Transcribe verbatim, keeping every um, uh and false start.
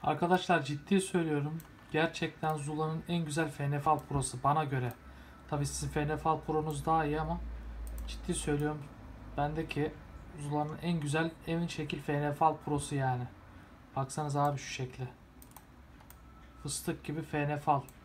Arkadaşlar ciddi söylüyorum. Gerçekten Zula'nın en güzel F N F L Pro'su bana göre. Tabii sizin F N F L Pro'nuz daha iyi ama ciddi söylüyorum. Bendeki Zula'nın en güzel evin şekil F N F L Pro'su yani. Baksanız abi şu şekli. Fıstık gibi F N F L.